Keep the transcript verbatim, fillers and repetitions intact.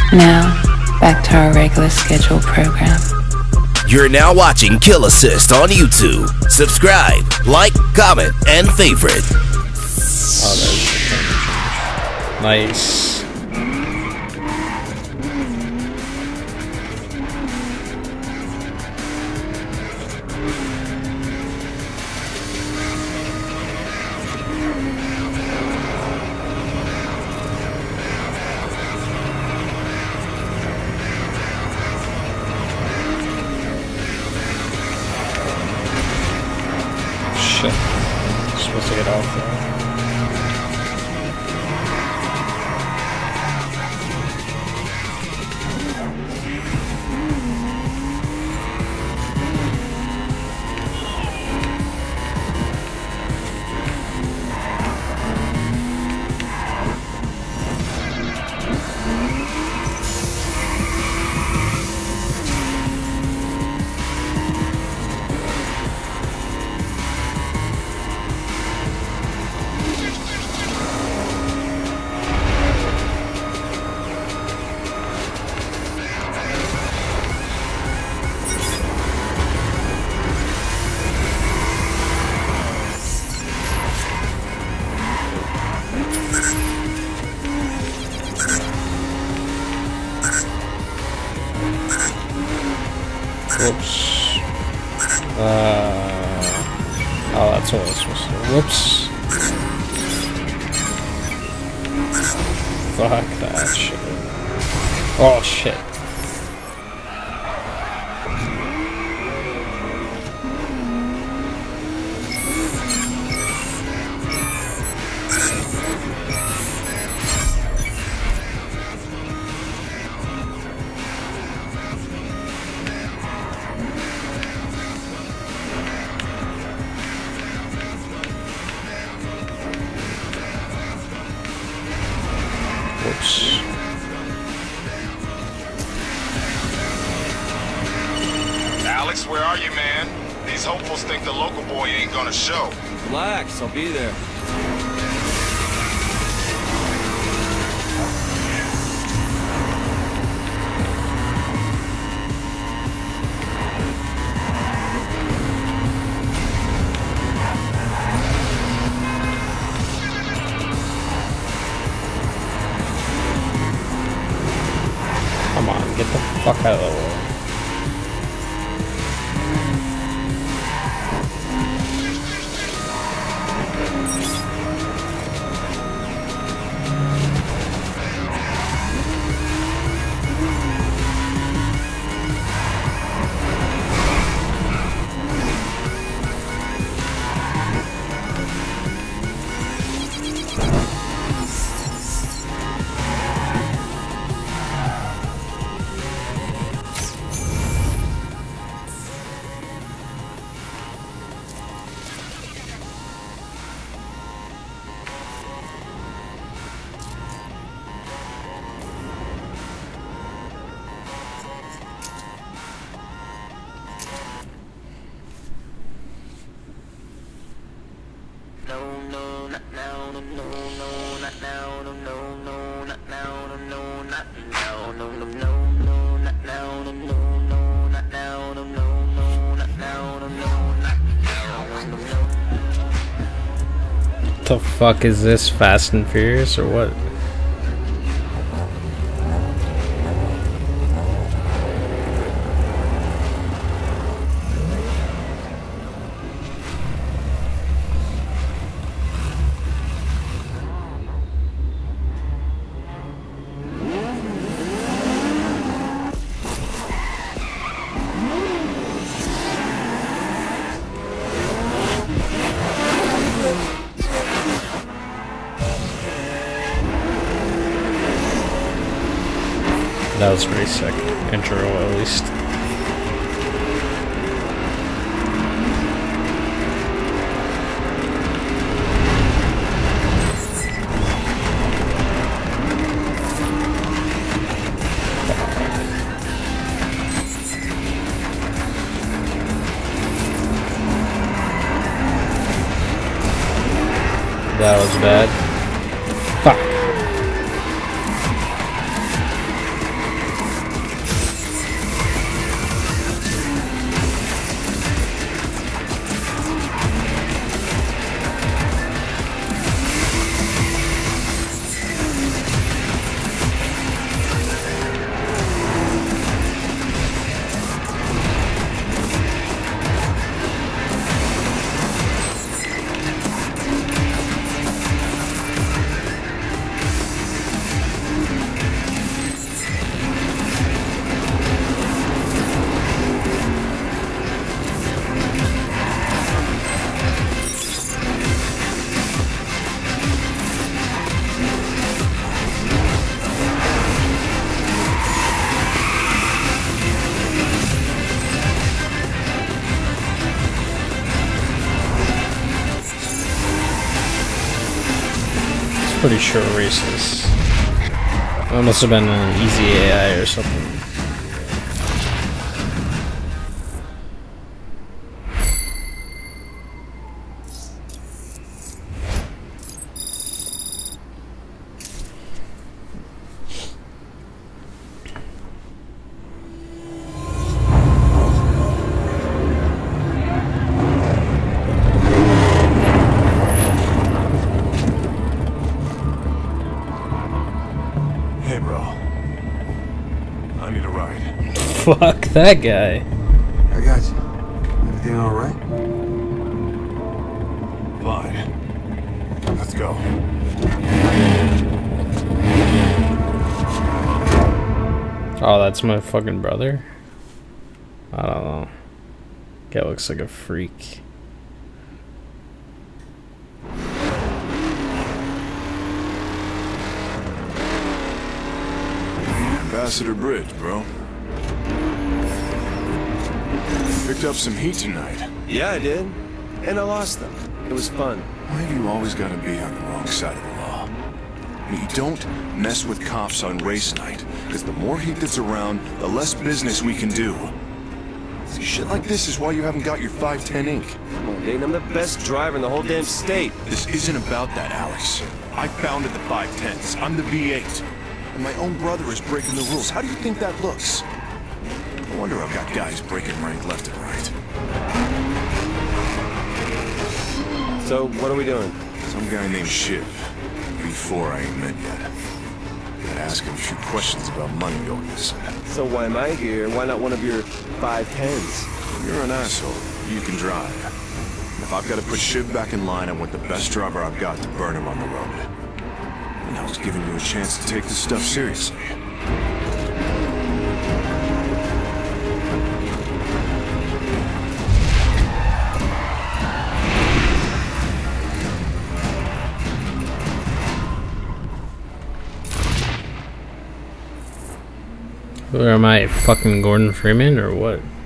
Now, back to our regular scheduled program. You're now watching Kill Assist on YouTube. Subscribe, like, comment, and favorite. Oh, there's nice. Shit. I'm supposed to get off there. Whoops. Uh, oh, that's what I was supposed to do. Whoops. Fuck that shit. Oh, shit. Whoops. Alex, where are you, man? These hopefuls think the local boy ain't gonna show. Relax, I'll be there. Come on, get the fuck out of the way. The fuck is this, Fast and Furious or what? That was pretty sick. Intro, at least. That was bad. Fuck. Pretty sure racist. That must have been an easy A I or something. Fuck that guy. I got you. Everything alright? Fine. Let's go. Oh, that's my fucking brother? I don't know. Guy looks like a freak. Ambassador Bridge, bro. Picked up some heat tonight. Yeah, I did. And I lost them. It was fun. Why have you always got to be on the wrong side of the law? I mean, you don't mess with cops on race night, because the more heat that's around, the less business we can do. See, shit like this is why you haven't got your five ten ink. Come on, Dayton, I'm the best driver in the whole damn state. This isn't about that, Alex. I founded the five tens. I'm the V eight. And my own brother is breaking the rules. How do you think that looks? No wonder I've got guys breaking rank left and right. So, what are we doing? Some guy named Shiv. V four I ain't met yet. Gotta ask him a few questions about money going missing. So why am I here? Why not one of your five tens? You're an asshole. You can drive. If I've got to put Shiv back in line, I want the best driver I've got to burn him on the road. And I was giving you a chance to take this stuff seriously. Who am I, fucking Gordon Freeman or what?